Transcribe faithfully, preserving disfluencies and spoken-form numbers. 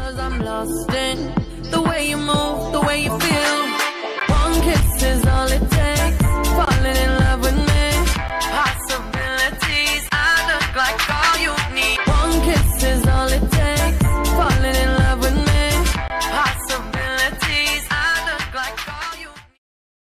'cause I'm lost in the way you move, the way you feel.